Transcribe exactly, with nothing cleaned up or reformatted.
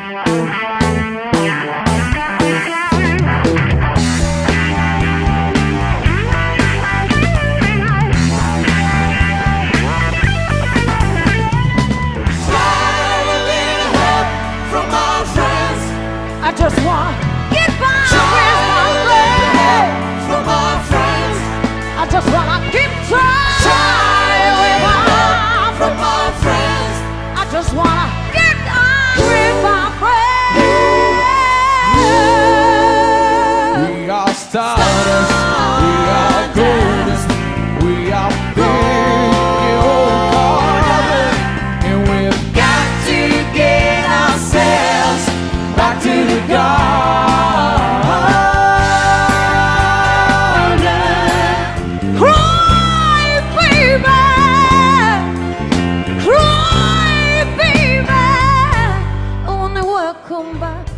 Just want to get by with my friends. From my friends, I just want to keep trying with my from my friends. I just want to get on with my friends. We are stardust, we are goldust, we are big old carbon, and we've got to get ourselves back to the garden. Cry, baby, cry, baby. Only welcome back